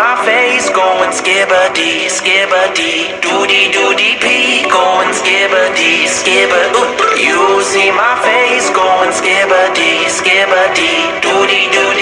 My face going skibidi, skibidi, doody doody pee, going skibidi, skibidi. You see my face going skibidi, skibidi, doody doody.